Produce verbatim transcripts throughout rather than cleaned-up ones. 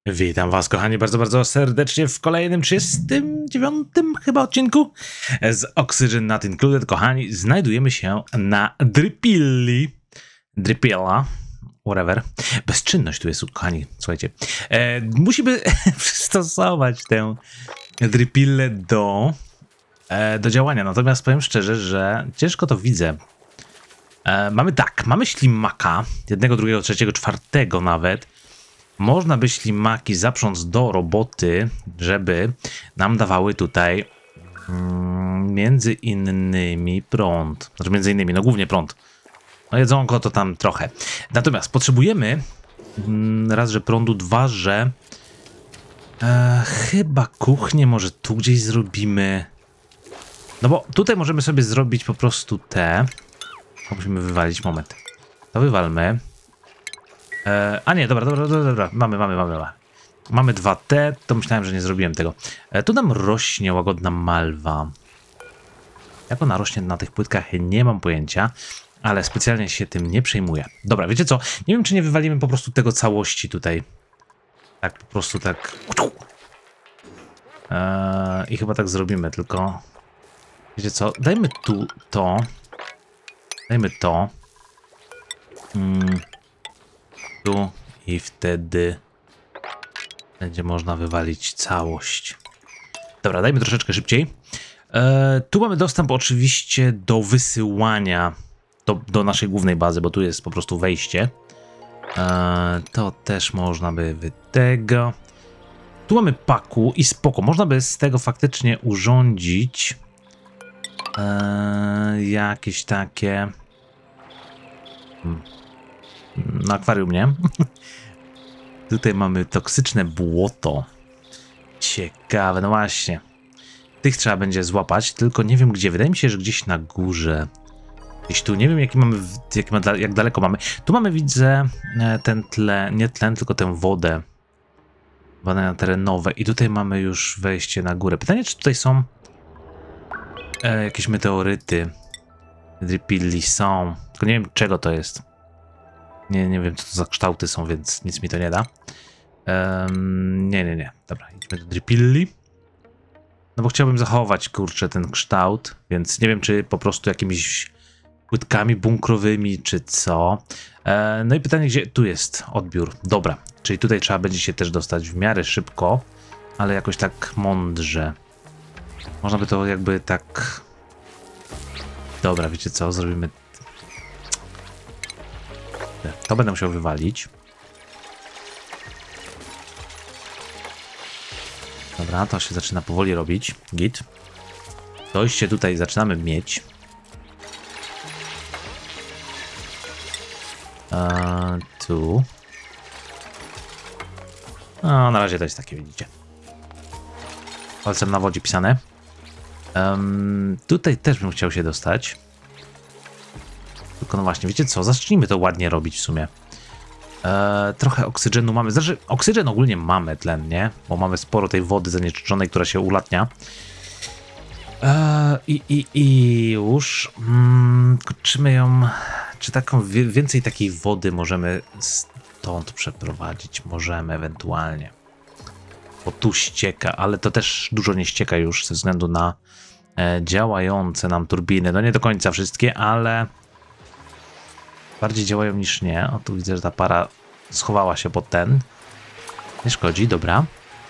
Witam was, kochani, bardzo, bardzo serdecznie w kolejnym trzydziestym dziewiątym chyba odcinku z Oxygen Not Included. Kochani, znajdujemy się na Dripilli. Dripilla, whatever. Bezczynność tu jest, kochani, słuchajcie. E, musimy przystosować tę Dripillę do, e, do działania, natomiast powiem szczerze, że ciężko to widzę. E, mamy tak, mamy ślimaka, jednego, drugiego, trzeciego, czwartego nawet. Można by ślimaki zaprząc do roboty, żeby nam dawały tutaj mm, między innymi prąd. Znaczy między innymi, no głównie prąd. No jedzonko to tam trochę. Natomiast potrzebujemy mm, raz, że prądu, dwa, że e, chyba kuchnię może tu gdzieś zrobimy. No bo tutaj możemy sobie zrobić po prostu te. To musimy wywalić, moment. To wywalmy. E, a nie, dobra, dobra, dobra, dobra, mamy, mamy, mamy, mamy. Mamy dwa te, to myślałem, że nie zrobiłem tego. E, tu nam rośnie łagodna malwa. Jak ona rośnie na tych płytkach, nie mam pojęcia, ale specjalnie się tym nie przejmuję. Dobra, wiecie co, nie wiem, czy nie wywalimy po prostu tego całości tutaj. Tak, po prostu tak. E, I chyba tak zrobimy, tylko... Wiecie co, dajmy tu to. Dajmy to. Hmm. Tu i wtedy będzie można wywalić całość. Dobra, dajmy troszeczkę szybciej. E, tu mamy dostęp oczywiście do wysyłania do, do naszej głównej bazy, bo tu jest po prostu wejście. E, to też można by wy tego. Tu mamy paku i spoko. Można by z tego faktycznie urządzić e, jakieś takie... Hmm. Na akwarium, nie? Tutaj mamy toksyczne błoto. Ciekawe, no właśnie. Tych trzeba będzie złapać, tylko nie wiem gdzie. Wydaje mi się, że gdzieś na górze. Gdzieś tu, nie wiem jaki mamy, jaki ma, jak daleko mamy. Tu mamy, widzę, ten tlen, nie tlen, tylko tę wodę. Badania terenowe. I tutaj mamy już wejście na górę. Pytanie, czy tutaj są e, jakieś meteoryty. Dripilli są. Tylko nie wiem czego to jest. Nie, nie wiem, co to za kształty są, więc nic mi to nie da. Um, nie, nie, nie. Dobra, idźmy do Dripilli. No bo chciałbym zachować, kurczę, ten kształt, więc nie wiem, czy po prostu jakimiś płytkami bunkrowymi, czy co. E, no i pytanie, gdzie tu jest odbiór. Dobra, czyli tutaj trzeba będzie się też dostać w miarę szybko, ale jakoś tak mądrze. Można by to jakby tak... Dobra, wiecie co, zrobimy... To będę musiał wywalić. Dobra, to się zaczyna powoli robić. Git. Dojście tutaj zaczynamy mieć. Eee, tu. No, na razie to jest takie, widzicie. Palcem na wodzie pisane. Um, tutaj też bym chciał się dostać. Tylko no właśnie, wiecie co, zacznijmy to ładnie robić w sumie. Eee, trochę oksygenu mamy, znaczy oksygen ogólnie mamy tlen, nie? Bo mamy sporo tej wody zanieczyszczonej, która się ulatnia. Eee, I i, i już mm, kończymy ją, czy taką więcej takiej wody możemy stąd przeprowadzić, możemy ewentualnie. Bo tu ścieka, ale to też dużo nie ścieka już ze względu na e, działające nam turbiny. No nie do końca wszystkie, ale... Bardziej działają niż nie. O, tu widzę, że ta para schowała się pod ten. Nie szkodzi, dobra.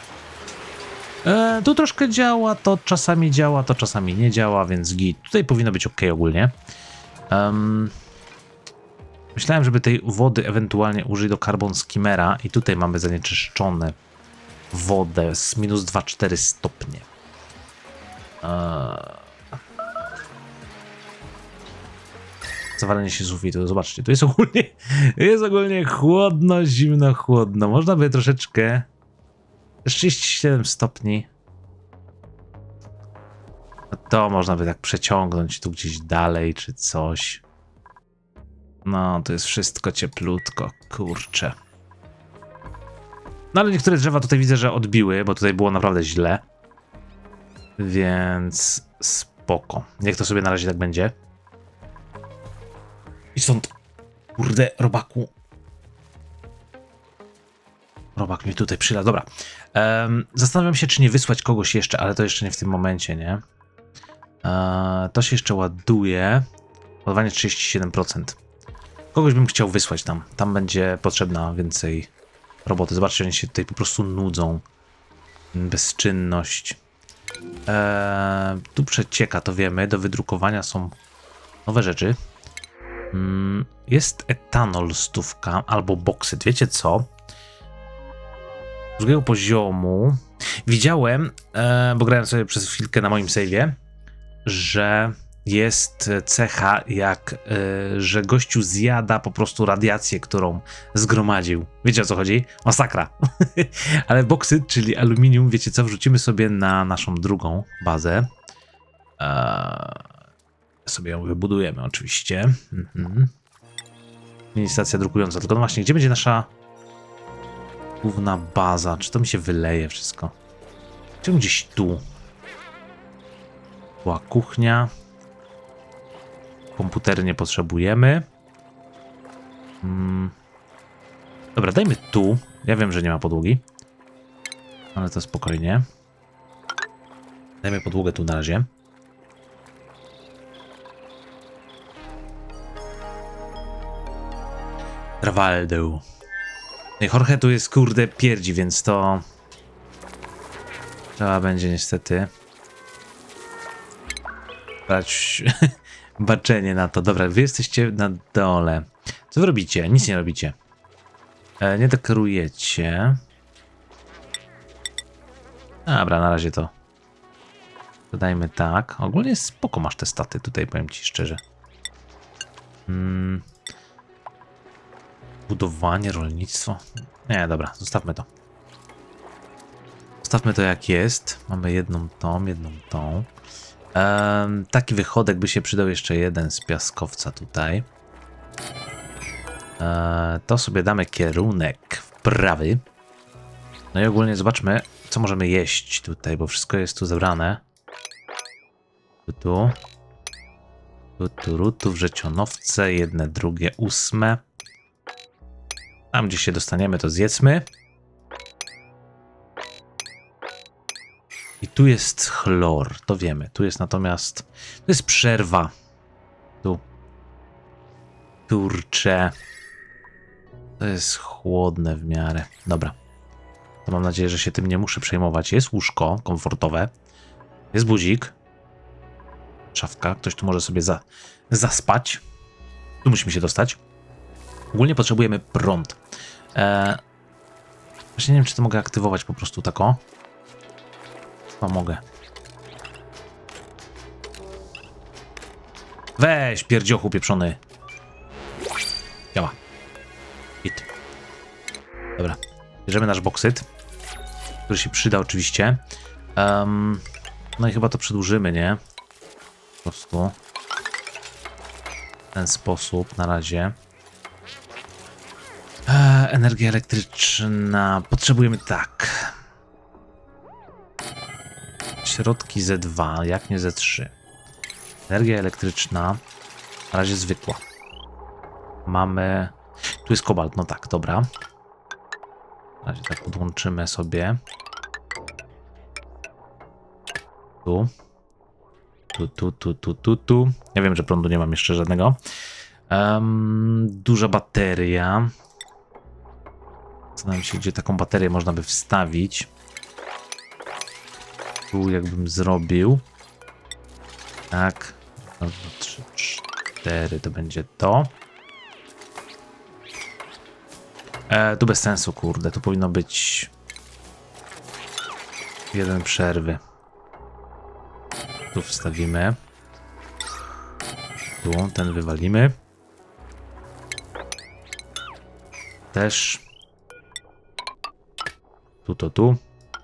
E, tu troszkę działa, to czasami działa, to czasami nie działa, więc git. Tutaj powinno być ok ogólnie. Um, myślałem, żeby tej wody ewentualnie użyć do carbon skimmera i tutaj mamy zanieczyszczone wodę z minus dwa przecinek cztery stopnie. Eee... Zawalenie się sufitu, zobaczcie, tu jest ogólnie, jest ogólnie chłodno, zimno, chłodno. Można by troszeczkę... trzydzieści siedem stopni. No to można by tak przeciągnąć tu gdzieś dalej, czy coś. No, to jest wszystko cieplutko, kurczę. No ale niektóre drzewa tutaj widzę, że odbiły, bo tutaj było naprawdę źle. Więc spoko. Niech to sobie na razie tak będzie. I stąd, kurde, robaku. Robak mnie tutaj przyla. Dobra. Um, zastanawiam się, czy nie wysłać kogoś jeszcze, ale to jeszcze nie w tym momencie, nie? Uh, to się jeszcze ładuje. Ładowanie trzydzieści siedem procent. Kogoś bym chciał wysłać tam. Tam będzie potrzebna więcej roboty. Zobaczcie, oni się tutaj po prostu nudzą. Bezczynność. Eee, tu przecieka, to wiemy. Do wydrukowania są nowe rzeczy. Mm, jest etanol stówka albo boksyt. Wiecie co? Z drugiego poziomu widziałem, e, bo grałem sobie przez chwilkę na moim save'ie, że jest cecha jak, e, że gościu zjada po prostu radiację, którą zgromadził. Wiecie, o co chodzi? Masakra. Ale boksyt, czyli aluminium, wiecie co? Wrzucimy sobie na naszą drugą bazę. Eee, sobie ją wybudujemy oczywiście. Mhm. Mini stacja drukująca. Tylko no właśnie, gdzie będzie nasza główna baza? Czy to mi się wyleje wszystko? Czy gdzieś tu? Była kuchnia. Komputery nie potrzebujemy. Hmm. Dobra, dajmy tu. Ja wiem, że nie ma podłogi. Ale to spokojnie. Dajmy podłogę tu na razie. Travaldo. No i Jorge tu jest, kurde, pierdzi, więc to... Trzeba będzie niestety... brać baczenie na to. Dobra, wy jesteście na dole. Co wy robicie? Nic nie robicie. E, nie dekorujecie. Dobra, na razie to dodajmy tak. Ogólnie spoko masz te staty tutaj, powiem ci szczerze. Hmm. Budowanie, rolnictwo. Nie, dobra, zostawmy to. Zostawmy to jak jest. Mamy jedną tą, jedną tą. Um, taki wychodek by się przydał, jeszcze jeden z piaskowca tutaj. E, to sobie damy kierunek w prawy. No i ogólnie zobaczmy, co możemy jeść tutaj, bo wszystko jest tu zebrane. Tu, tu. Tu, tu, tu, wrzecionowce, jedne, drugie, ósme. Tam, gdzie się dostaniemy, to zjedzmy. I tu jest chlor, to wiemy. Tu jest natomiast... To jest przerwa. Tu. Kurcze. To jest chłodne w miarę. Dobra. To mam nadzieję, że się tym nie muszę przejmować. Jest łóżko komfortowe. Jest budzik. Szafka. Ktoś tu może sobie za, zaspać. Tu musimy się dostać. Ogólnie potrzebujemy prąd. Eee, właśnie nie wiem, czy to mogę aktywować po prostu tak o. No mogę. Weź, pierdziochu pieprzony. Działa. Hit. Dobra. Bierzemy nasz boksyt, który się przyda oczywiście. Um, no i chyba to przedłużymy, nie? Po prostu. W ten sposób na razie. Eee, energia elektryczna. Potrzebujemy tak. Środki Z dwa, jak nie Z trzy. Energia elektryczna. Na razie zwykła. Mamy... Tu jest kobalt, no tak, dobra. Na razie tak podłączymy sobie. Tu. Tu, tu, tu, tu, tu, tu. Ja wiem, że prądu nie mam jeszcze żadnego. Um, duża bateria. Zastanawiam się, gdzie taką baterię można by wstawić. Tu jakbym zrobił. Tak. trzy, cztery to będzie to. E, tu bez sensu, kurde. Tu powinno być jeden przerwy. Tu wstawimy. Tu ten wywalimy. Też. Tu to tu.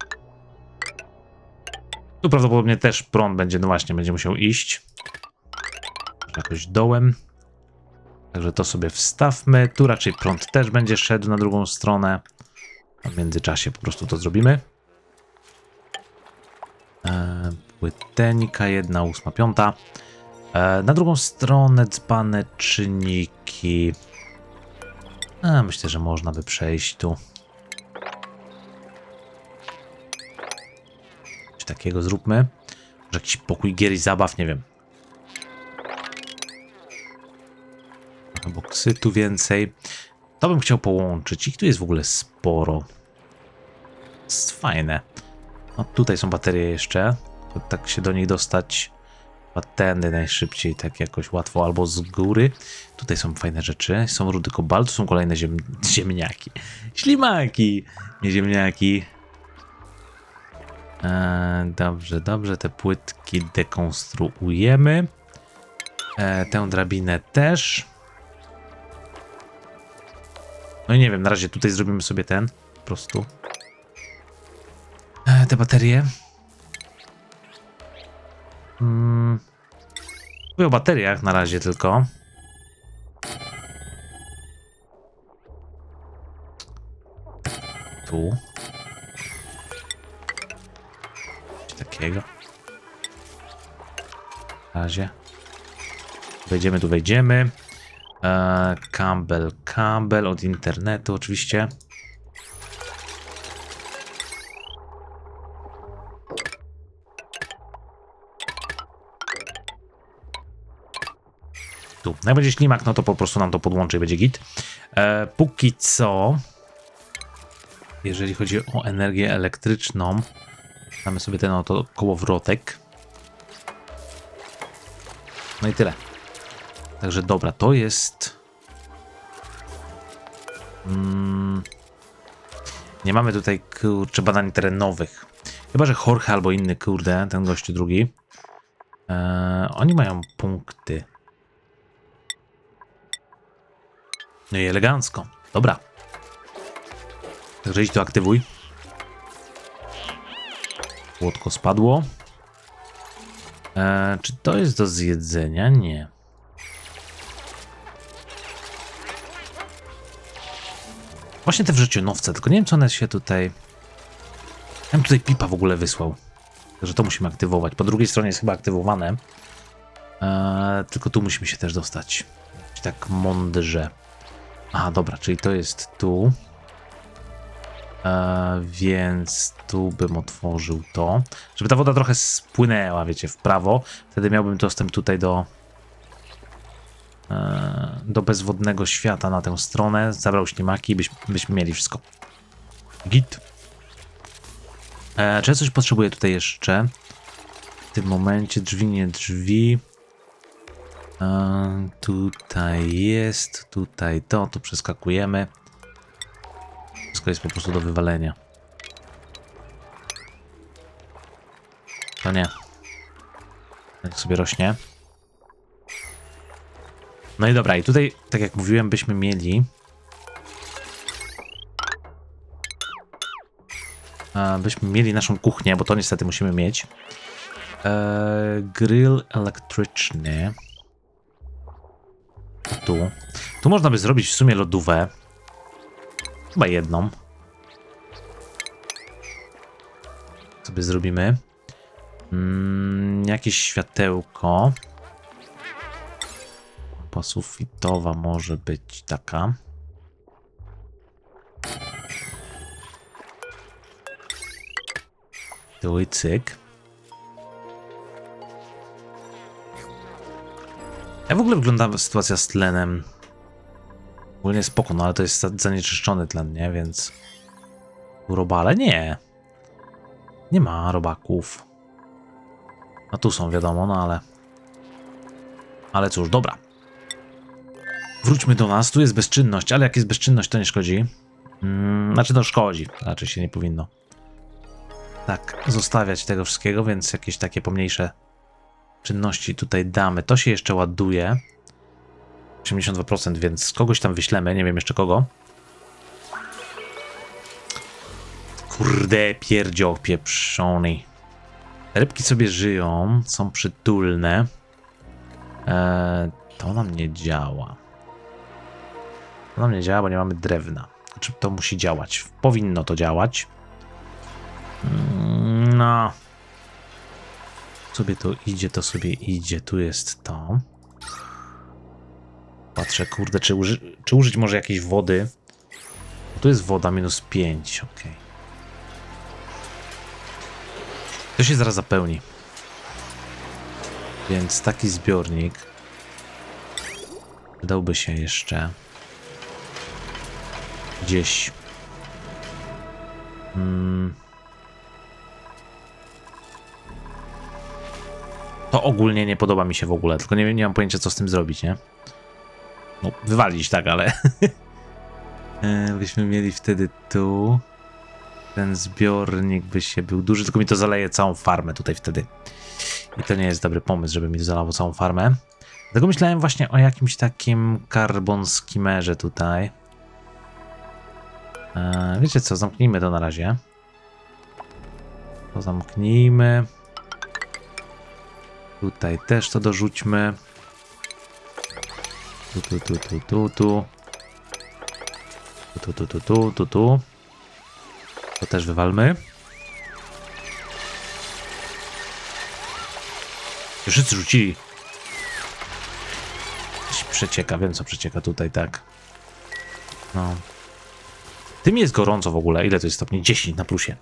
Tu prawdopodobnie też prąd będzie, no właśnie, będzie musiał iść. Jakoś dołem. Także to sobie wstawmy. Tu raczej prąd też będzie szedł na drugą stronę. A w międzyczasie po prostu to zrobimy. Eee, płytenika, jedna, ósma, piąta. Eee, na drugą stronę dzbane czynniki. Eee, myślę, że można by przejść tu. takiego zróbmy. Może jakiś pokój gier i zabaw, nie wiem. Boksytu więcej. To bym chciał połączyć. Ich tu jest w ogóle sporo. Jest fajne. No tutaj są baterie jeszcze. To tak się do nich dostać. Tędy najszybciej, tak jakoś łatwo, albo z góry. Tutaj są fajne rzeczy. Są rudy kobaltu, są kolejne ziem ziemniaki. Ślimaki, nie ziemniaki. Eee, dobrze, dobrze. Te płytki dekonstruujemy. Eee, tę drabinę też. No i nie wiem, na razie tutaj zrobimy sobie ten. Po prostu. Eee, te baterie. Hmm. Mówię o bateriach na razie tylko. Tu. Coś takiego. Na razie. Wejdziemy, tu wejdziemy. Eee, kabel, kabel od internetu oczywiście. Tu. Jak będzie ślimak, no to po prostu nam to podłączy i będzie git. E, póki co, jeżeli chodzi o energię elektryczną, damy sobie ten oto kołowrotek. No i tyle. Także dobra, to jest... Mm, nie mamy tutaj, kurczę, badań terenowych. Chyba że Jorge albo inny, kurde, ten gościu drugi. E, oni mają punkty. No i elegancko. Dobra. Także idź to aktywuj. Łódko spadło. Eee, czy to jest do zjedzenia? Nie. Właśnie te wrzecionowce, tylko nie wiem, co one się tutaj... Ja bym tutaj pipa w ogóle wysłał. Także to musimy aktywować. Po drugiej stronie jest chyba aktywowane. Eee, tylko tu musimy się też dostać. Tak mądrze. Aha, dobra, czyli to jest tu. Eee, więc tu bym otworzył to. Żeby ta woda trochę spłynęła, wiecie, w prawo. Wtedy miałbym dostęp tutaj do... Eee, do bezwodnego świata na tę stronę. Zabrał ślimaki i byśmy, byśmy mieli wszystko. Git. Eee, czy ja coś potrzebuję tutaj jeszcze? W tym momencie drzwi, nie drzwi. Eee, tutaj jest, tutaj to, tu przeskakujemy. Wszystko jest po prostu do wywalenia. To nie. Jak sobie rośnie. No i dobra, i tutaj, tak jak mówiłem, byśmy mieli... Eee, byśmy mieli naszą kuchnię, bo to niestety musimy mieć. Eee, grill elektryczny. Tu. Tu można by zrobić w sumie lodówę. Chyba jedną. Sobie zrobimy. Mm, jakieś światełko. Lampa sufitowa może być taka. Tu i cyk. Jak w ogóle wygląda sytuacja z tlenem? Ogólnie spoko, no ale to jest zanieczyszczony tlen, nie? Więc... Robale? Nie. Nie ma robaków. No tu są, wiadomo, no ale... Ale cóż, dobra. Wróćmy do nas. Tu jest bezczynność, ale jak jest bezczynność, to nie szkodzi. Hmm, znaczy to szkodzi. Raczej się nie powinno tak zostawiać tego wszystkiego, więc jakieś takie pomniejsze czynności tutaj damy. To się jeszcze ładuje. osiemdziesiąt dwa procent, więc kogoś tam wyślemy. Nie wiem jeszcze kogo. Kurde, pierdzioł pieprzony. Rybki sobie żyją, są przytulne. Eee, to nam nie działa. To nam nie działa, bo nie mamy drewna. Znaczy, to musi działać. Powinno to działać. No. Sobie to idzie, to sobie idzie. Tu jest to. Patrzę, kurde, czy, uży czy użyć może jakiejś wody? Tu jest woda minus pięć, ok. To się zaraz zapełni. Więc taki zbiornik dałby się jeszcze gdzieś. Hmm. To ogólnie nie podoba mi się w ogóle, tylko nie, nie mam pojęcia, co z tym zrobić, nie? No, wywalić tak, ale byśmy mieli wtedy tu ten zbiornik by się był duży, tylko mi to zaleje całą farmę tutaj wtedy. I to nie jest dobry pomysł, żeby mi to zalało całą farmę. Dlatego myślałem właśnie o jakimś takim carbon skimmerze tutaj. Eee, wiecie co, zamknijmy to na razie. To zamknijmy. Tutaj też to dorzućmy. Tu, tu, tu, tu, tu, tu. Tu, tu, tu, tu, tu, tu. To też wywalmy. Wszyscy rzucili. Coś przecieka, wiem co przecieka tutaj, tak. No. Tym jest gorąco w ogóle. Ile to jest stopni? dziesięć na plusie.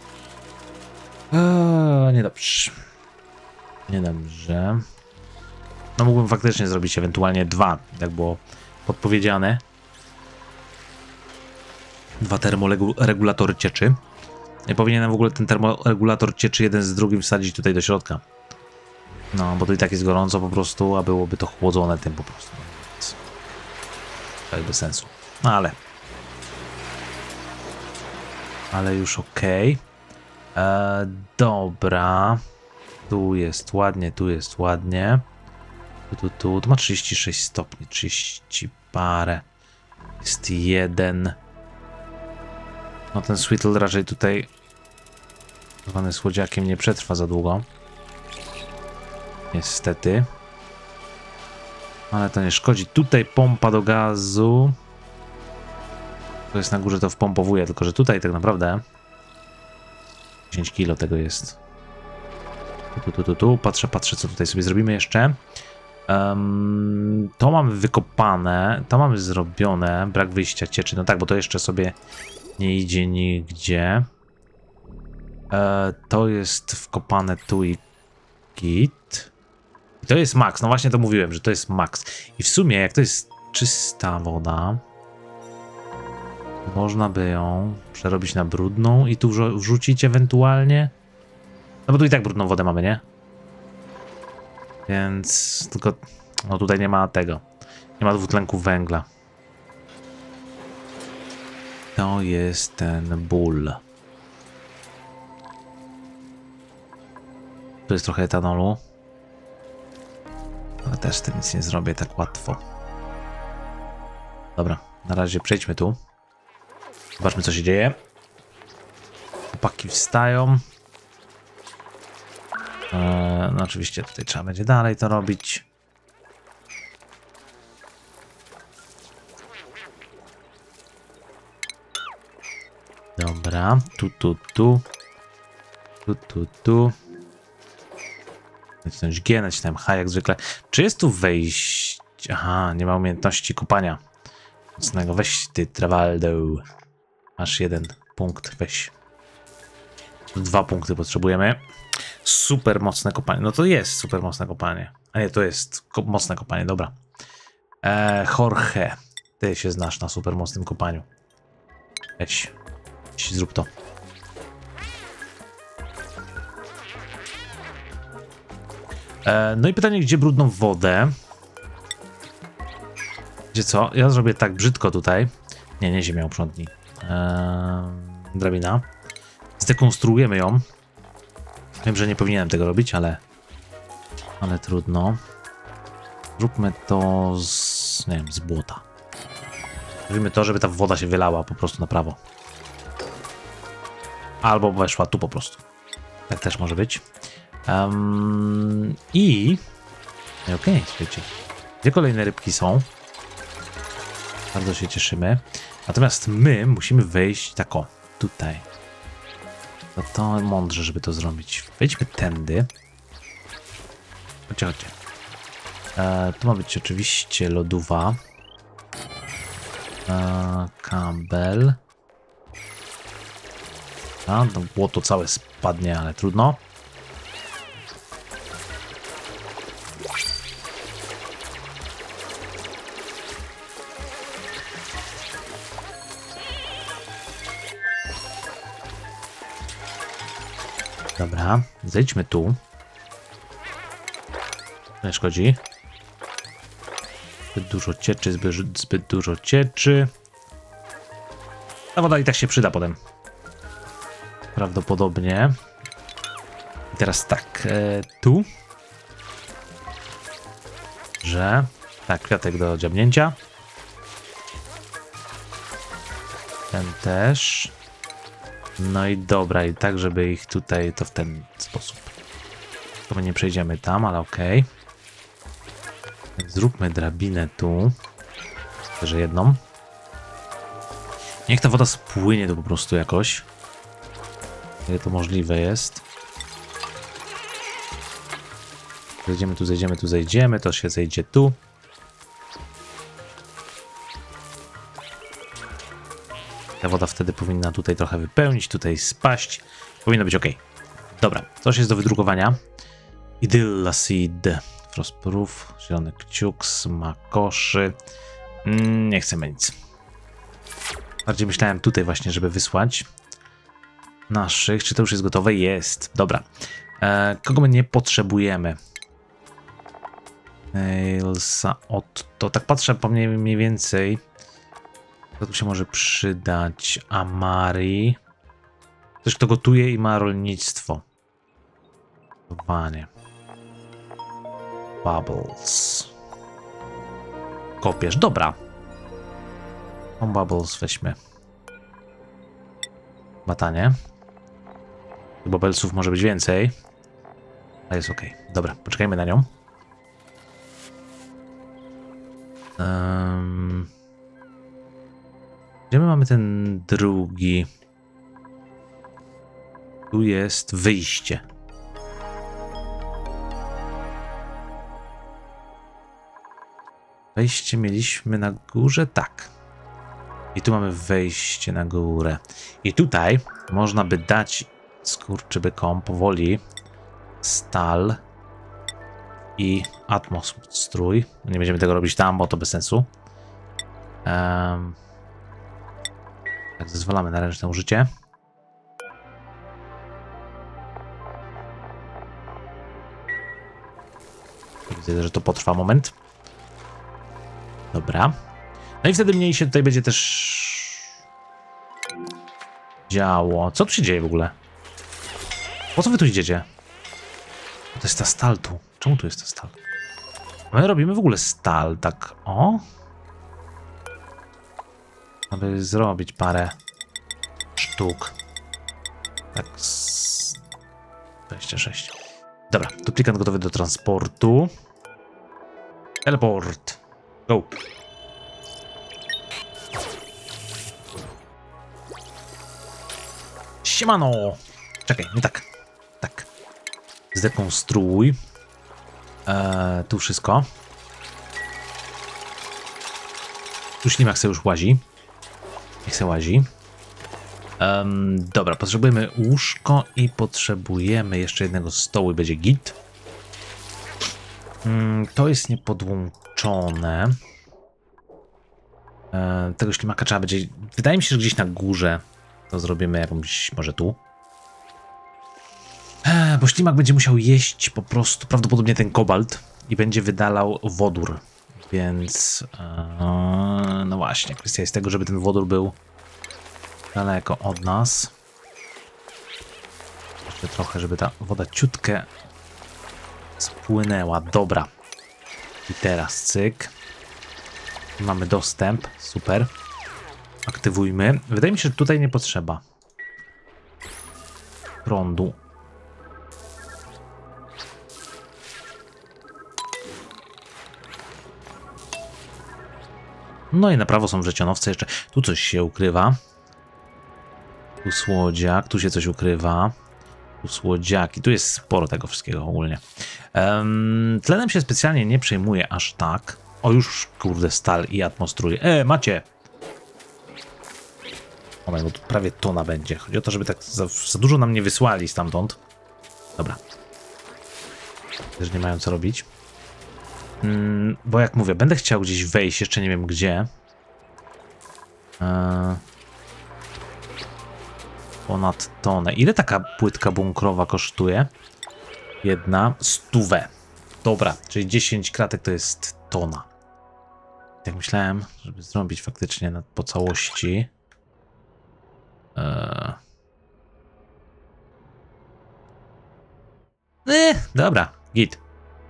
Eee, niedobrze. Niedobrze. No mógłbym faktycznie zrobić ewentualnie dwa, jak było podpowiedziane. Dwa termoregulatory cieczy. I powinienem w ogóle ten termoregulator cieczy jeden z drugim wsadzić tutaj do środka. No, bo to i tak jest gorąco po prostu, a byłoby to chłodzone tym po prostu. Więc to jest bez sensu. No ale... Ale już okej. Okay. Eee, dobra. Tu jest ładnie, tu jest ładnie. Tu, tu, tu. Tu ma trzydzieści sześć stopni. trzydzieści parę. Jest jeden. No ten Sweetle raczej tutaj zwany słodziakiem nie przetrwa za długo. Niestety. Ale to nie szkodzi. Tutaj pompa do gazu. To jest na górze, to wpompowuje, tylko że tutaj tak naprawdę dziesięć kilo tego jest. Tu, tu, tu, tu. Patrzę, patrzę, co tutaj sobie zrobimy jeszcze. Um, to mamy wykopane, to mamy zrobione. Brak wyjścia cieczy. No tak, bo to jeszcze sobie nie idzie nigdzie. E, to jest wkopane tu i git. I to jest max. No właśnie to mówiłem, że to jest max. I w sumie, jak to jest czysta woda, można by ją przerobić na brudną i tu wrzucić ewentualnie. No bo tu i tak brudną wodę mamy, nie? Więc tylko... No tutaj nie ma tego. Nie ma dwutlenku węgla. To jest ten ból. Tu jest trochę etanolu. Ale też z tym nic nie zrobię tak łatwo. Dobra, na razie przejdźmy tu. Zobaczmy, co się dzieje. Chłopaki wstają. Eee, no oczywiście tutaj trzeba będzie dalej to robić. Dobra, tu, tu, tu. Tu, tu, tu. Nacisnąć G, nacisnąłem H jak zwykle. Czy jest tu wejść? Aha, nie ma umiejętności kopania mocnego. Weź ty, Travaldo. Masz jeden punkt, weź. Dwa punkty potrzebujemy. Super mocne kopanie. No to jest super mocne kopanie. A nie, to jest ko mocne kopanie, dobra. Eee, Jorge, ty się znasz na super mocnym kopaniu. Weź. Weź, zrób to. Eee, no i pytanie, gdzie brudną wodę? Gdzie co? Ja zrobię tak brzydko tutaj. Nie, nie ziemia uprzątni. Eee, drabina. Zdekonstruujemy ją. Wiem, że nie powinienem tego robić, ale... Ale trudno. Zróbmy to z... nie wiem, z błota. Zrobimy to, żeby ta woda się wylała po prostu na prawo. Albo weszła tu po prostu. Tak też może być. Um, I... Okej, okay, słuchajcie. Dwie kolejne rybki są. Bardzo się cieszymy. Natomiast my musimy wejść tak o, tutaj. No to mądrze, żeby to zrobić. Wejdźmy tędy. Chodźcie, chodźcie. E, tu ma być oczywiście lodówa. E, kabel. A, no błoto całe spadnie, ale trudno. Dobra, zejdźmy tu. Nie szkodzi. Zbyt dużo cieczy, zbyt, zbyt dużo cieczy. Ta woda i tak się przyda potem. Prawdopodobnie. I teraz tak, e, tu. Że... Tak, kwiatek do dziabnięcia. Ten też. No i dobra, i tak, żeby ich tutaj to w ten sposób. To my nie przejdziemy tam, ale okej. Okay. Zróbmy drabinę tu. Że jedną. Niech ta woda spłynie tu po prostu jakoś. Ile to możliwe jest. Zejdziemy tu, zejdziemy tu, zejdziemy. To się zejdzie tu. Ta woda wtedy powinna tutaj trochę wypełnić, tutaj spaść. Powinno być ok. Dobra, coś jest do wydrukowania. Idylla Seed, Frostproof, zielony kciuk, smakoszy. Mm, nie chcemy nic. Bardziej myślałem tutaj właśnie, żeby wysłać naszych. Czy to już jest gotowe? Jest. Dobra. E, kogo my nie potrzebujemy? Elsa, Otto. Tak patrzę po mnie mniej więcej. Co tu się może przydać? Amari. Ktoś, kto gotuje i ma rolnictwo. Gotowanie. Bubbles. Kopiesz. Dobra. No, Bubbles weźmy. Batanie. Bubblesów może być więcej. Ale jest ok. Dobra, poczekajmy na nią. Um, gdzie my mamy ten drugi? Tu jest wyjście. Wejście mieliśmy na górze? Tak. I tu mamy wejście na górę. I tutaj można by dać skurczybykom powoli stal i atmostrój. Nie będziemy tego robić tam, bo to bez sensu. Um, tak, zezwalamy na ręczne użycie. Widzę, że to potrwa moment. Dobra. No i wtedy mniej się tutaj będzie też działo. Co tu się dzieje w ogóle? Po co wy tu idziecie? To jest ta stal tu. Czemu tu jest ta stal? My robimy w ogóle stal, tak o. Aby zrobić parę sztuk. Tak z dwadzieścia sześć. Dobra, duplikant gotowy do transportu. Teleport. Go. Siemano. Czekaj, nie tak. Tak. Zdekonstruuj. Eee, tu wszystko. Tu ślimak sobie już łazi. Niech se łazi. Um, dobra, potrzebujemy łóżko i potrzebujemy jeszcze jednego stołu i będzie git. Um, to jest niepodłączone. Um, tego ślimaka trzeba będzie... Wydaje mi się, że gdzieś na górze to zrobimy jakąś... może tu. E, bo ślimak będzie musiał jeść po prostu prawdopodobnie ten kobalt i będzie wydalał wodór. Więc... E, no właśnie, kwestia jest tego, żeby ten wodór był daleko od nas. Jeszcze trochę, żeby ta woda ciutkę spłynęła. Dobra. I teraz cyk. Mamy dostęp. Super. Aktywujmy. Wydaje mi się, że tutaj nie potrzeba prądu. No i na prawo są wrzecionowce jeszcze. Tu coś się ukrywa. Tu słodziak, tu się coś ukrywa. Tu słodziaki, tu jest sporo tego wszystkiego ogólnie. Um, tlenem się specjalnie nie przejmuje aż tak. O, już kurde, stal i atmostrój. E, macie! O, bo tu prawie tona będzie. Chodzi o to, żeby tak za, za dużo nam nie wysłali stamtąd. Dobra. Też nie mają co robić. Um, bo jak mówię, będę chciał gdzieś wejść, jeszcze nie wiem gdzie. Eee... Ponad tonę. Ile taka płytka bunkrowa kosztuje? Jedna stówę. Dobra, czyli dziesięć kratek to jest tona. Jak myślałem, żeby zrobić faktycznie na, po całości. Eee... Eh, dobra, git.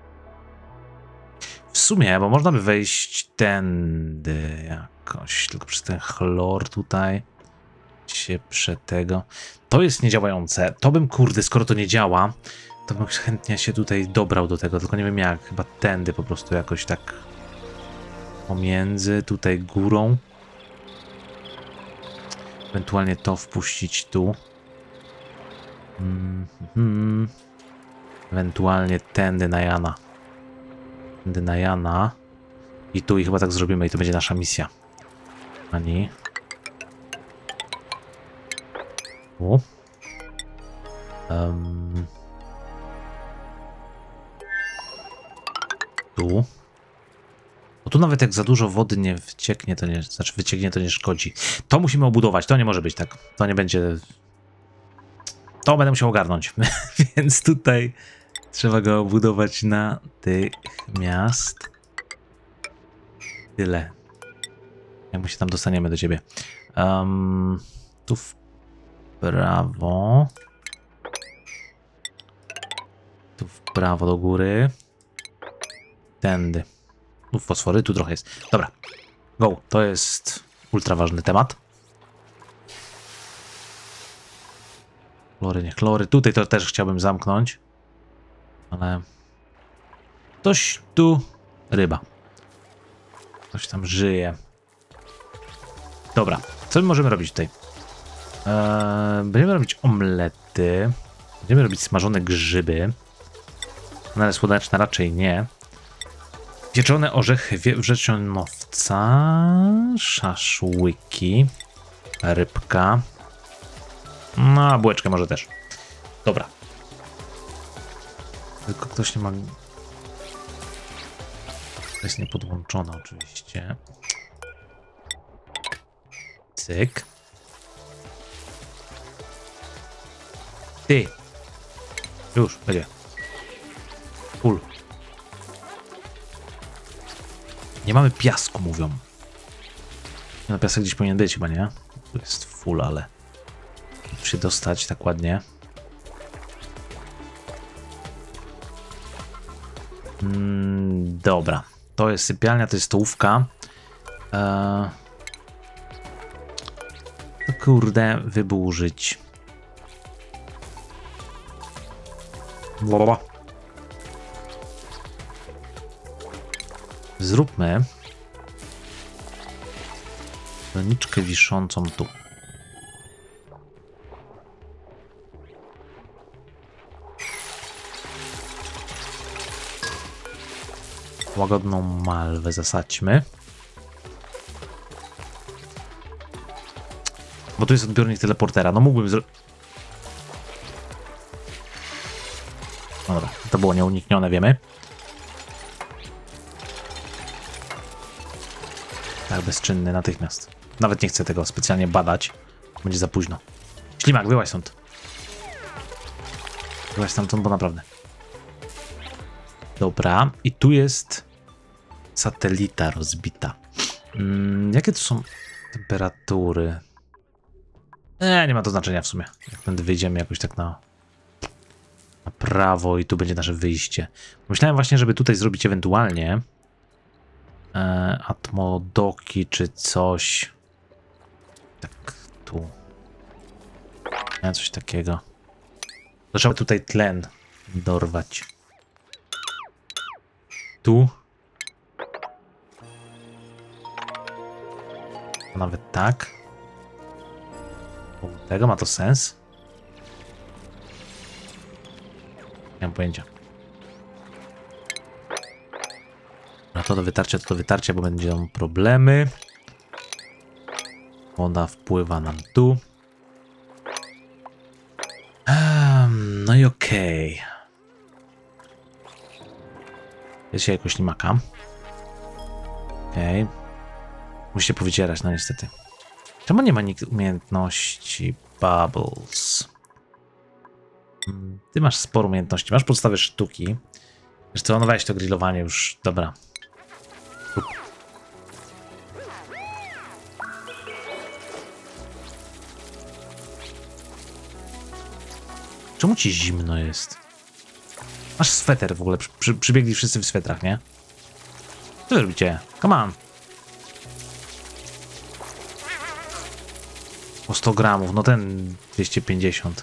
W sumie, bo można by wejść tędy jakoś, tylko przez ten chlor tutaj się prze tego. To jest niedziałające. To bym, kurde, skoro to nie działa, to bym chętnie się tutaj dobrał do tego, tylko nie wiem jak, chyba tędy po prostu jakoś tak pomiędzy, tutaj górą. Ewentualnie to wpuścić tu. Mm -hmm. Ewentualnie tędy na Jana. Tędy na Jana. I tu i chyba tak zrobimy i to będzie nasza misja. Ani. U. Um. Tu. Bo tu nawet jak za dużo wody nie wycieknie, to nie, znaczy wycieknie, to nie szkodzi. To musimy obudować, to nie może być tak. To nie będzie... To będę musiał ogarnąć. Więc tutaj trzeba go obudować natychmiast. Tyle. Jak my się tam dostaniemy do ciebie. Um, tu w prawo. Tu w prawo do góry. Tędy. Tu fosfory, tu trochę jest. Dobra. Go. To jest ultra ważny temat. Chlory, nie chlory. Tutaj to też chciałbym zamknąć. Ale... Ktoś tu... Ryba. Ktoś tam żyje. Dobra. Co my możemy robić tutaj? Eee, będziemy robić omlety. Będziemy robić smażone grzyby. No ale słoneczne raczej nie. Pieczone orzechy wrzeszczonowca. Szaszłyki. Rybka. No, a bułeczkę może też. Dobra. Tylko ktoś nie ma... To jest niepodłączone oczywiście. Cyk. Ty. Już, będzie. Full. Nie mamy piasku, mówią. No, piasek gdzieś powinien być chyba, nie? Tu jest full, ale... Muszę się dostać tak ładnie. Mm, dobra. To jest sypialnia, to jest stołówka. Eee... No kurde, wyburzyć. Blablabla. Zróbmy doniczkę wiszącą tu. Łagodną malwę zasadźmy. Bo tu jest odbiornik teleportera. No mógłbym zrobić... Dobra, to było nieuniknione, wiemy. Tak, bezczynny natychmiast. Nawet nie chcę tego specjalnie badać. Będzie za późno. Ślimak, wyłaź stąd. Wyłaź stamtąd, bo naprawdę. Dobra, i tu jest satelita rozbita. Hmm, jakie tu są temperatury? Nie, nie ma to znaczenia w sumie. Jak tędy wyjdziemy jakoś tak na, na prawo i tu będzie nasze wyjście. Myślałem właśnie, żeby tutaj zrobić ewentualnie e, atmodoki czy coś. Tak, tu. Nie, coś takiego. To trzeba tutaj tlen dorwać. Tu. Nawet tak. Tego ma to sens? Nie mam pojęcia. No to do wytarcia, to do wytarcia, bo będą problemy. Woda wpływa nam tu. Um, no i okej. Okay. Jest się jakoś ślimaka. Okej. Okay. Musi się powycierać, no niestety. Czemu nie ma nikt umiejętności Bubbles. Ty masz sporo umiejętności, masz podstawy sztuki. Wiesz co, no weź to grillowanie już, dobra. Czemu ci zimno jest? Masz sweter w ogóle, przy, przy, przybiegli wszyscy w swetrach, nie? Co wy robicie? Come on. O sto gramów, no ten dwieście pięćdziesiąt.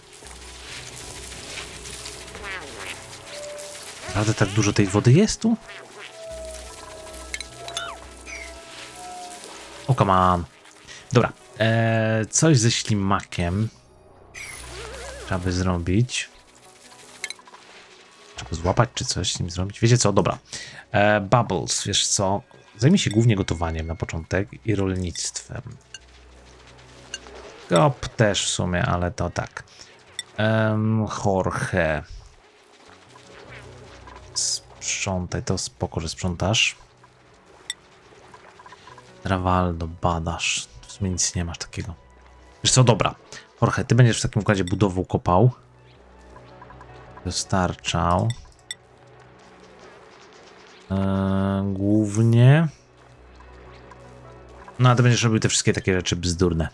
Naprawdę tak dużo tej wody jest tu? O, come on. Dobra, eee, coś ze ślimakiem trzeba by zrobić. Trzeba go złapać, czy coś z nim zrobić. Wiecie co? Dobra. Eee, Bubbles, wiesz co? Zajmij się głównie gotowaniem na początek i rolnictwem. Kop też w sumie, ale to tak. Um, Jorge. Sprzątaj, to spoko, że sprzątasz. Ravaldo, badasz. W sumie nic nie masz takiego. Wiesz co, dobra. Jorge, ty będziesz w takim układzie budował, kopał. Dostarczał. Eee, głównie. No, a ty będziesz robił te wszystkie takie rzeczy bzdurne.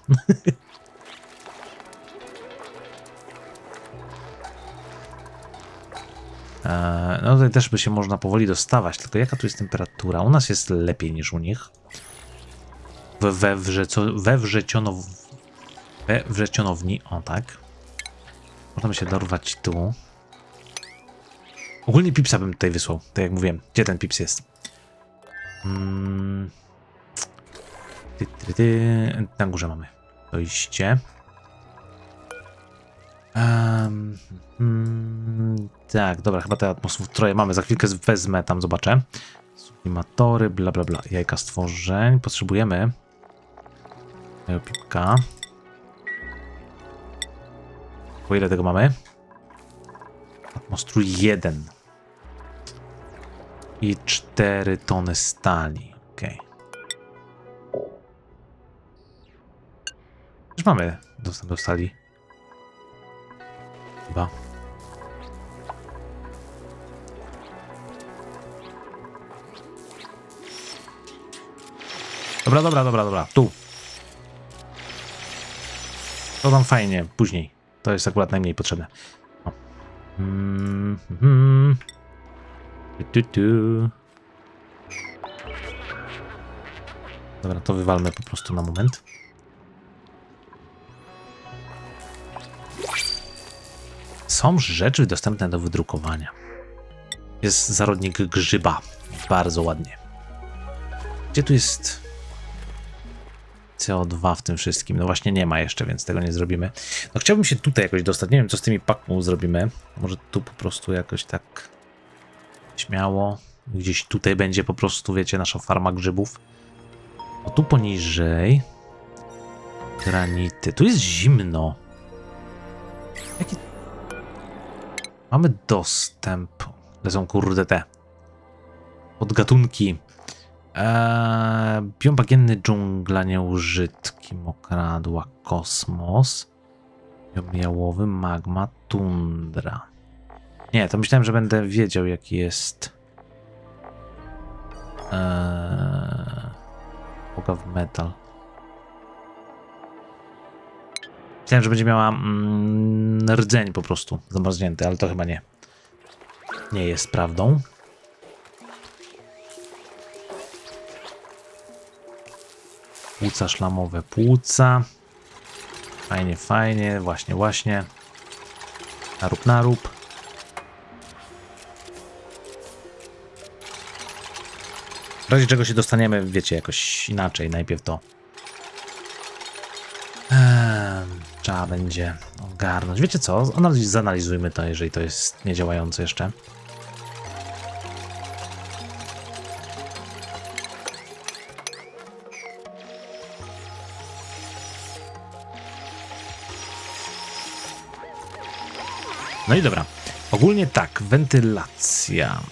eee, no tutaj też by się można powoli dostawać, tylko jaka tu jest temperatura? U nas jest lepiej niż u nich. We, we, wrzeco, we, wrzecionow, we wrzecionowni, o tak. Można by się dorwać tu. Ogólnie Pipsa bym tutaj wysłał, tak jak mówiłem. Gdzie ten Pips jest? Hmm. Ty, ty, ty. Na górze mamy dojście. Um, hmm, tak, dobra, chyba te atmosfery mamy. Za chwilkę wezmę, tam zobaczę. Sublimatory, bla bla bla. Jajka stworzeń. Potrzebujemy Pipka. Po ile tego mamy? Atmostrój jeden. I cztery tony stali. Okej. Okay. Już mamy dostęp do stali. Chyba. Dobra, dobra, dobra, dobra. Tu. To tam fajnie. Później. To jest akurat najmniej potrzebne. O. Mm -hmm. tu, tu. Dobra, to wywalmy po prostu na moment. Są rzeczy dostępne do wydrukowania. Jest zarodnik grzyba. Bardzo ładnie. Gdzie tu jest C O dwa w tym wszystkim? No właśnie nie ma jeszcze, więc tego nie zrobimy. No chciałbym się tutaj jakoś dostać. Nie wiem, co z tymi paką zrobimy. Może tu po prostu jakoś tak śmiało. Gdzieś tutaj będzie po prostu, wiecie, nasza farma grzybów. O, tu poniżej granity. Tu jest zimno. Jaki... Mamy dostęp. Lecą kurde te podgatunki. Eee, biom bagienny, dżungla, nieużytki, mokradła, kosmos. Biom jałowy, magma, tundra. Nie, to myślałem, że będę wiedział, jaki jest. Eee, Boga w metal. Myślałem, że będzie miała mm, rdzeń po prostu zamarznięty, ale to chyba nie. Nie jest prawdą. Płuca szlamowe, płuca. Fajnie, fajnie, właśnie, właśnie. Narób, narób. W razie czego się dostaniemy, wiecie, jakoś inaczej. Najpierw to eee, trzeba będzie ogarnąć. Wiecie co? Analiz zanalizujmy to, jeżeli to jest niedziałające jeszcze. No i dobra. Ogólnie tak, wentylacja.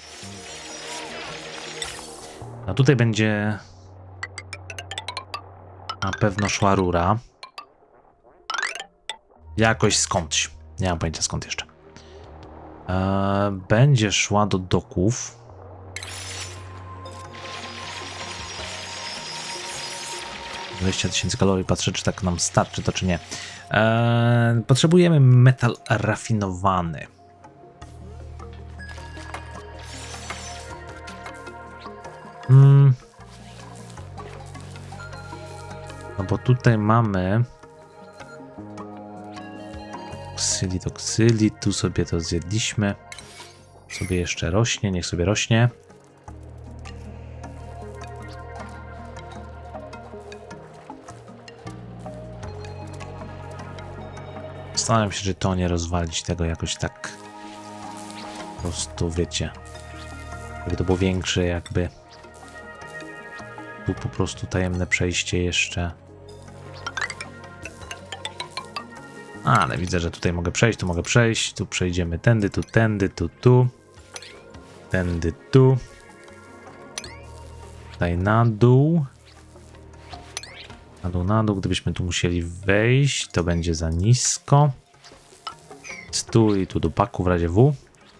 No tutaj będzie na pewno szła rura. Jakoś skądś. Nie mam pojęcia skąd jeszcze. Eee, będzie szła do doków. dwadzieścia tysięcy kalorii. Patrzę, czy tak nam starczy, to czy nie. Eee, potrzebujemy metal rafinowany. Hmm. No bo tutaj mamy toksyli, toksyli, tu sobie to zjedliśmy. Sobie jeszcze rośnie, niech sobie rośnie. Zastanawiam się, czy to nie rozwalić tego jakoś tak po prostu, wiecie, żeby to było większe jakby. Tu po prostu tajemne przejście jeszcze. Ale widzę, że tutaj mogę przejść, tu mogę przejść, tu przejdziemy tędy, tu tędy, tu, tu. Tędy, tu. Tutaj na dół. Na dół, na dół. Gdybyśmy tu musieli wejść, to będzie za nisko. Tu i tu do paku w razie W.